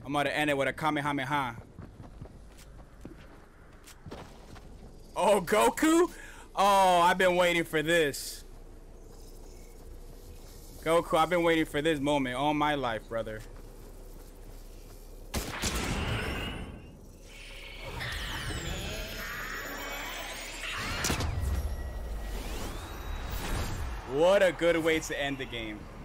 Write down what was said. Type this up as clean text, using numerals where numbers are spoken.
I'm gonna end it with a Kamehameha. Oh, Goku? Oh, I've been waiting for this. Goku, I've been waiting for this moment all my life, brother. What a good way to end the game.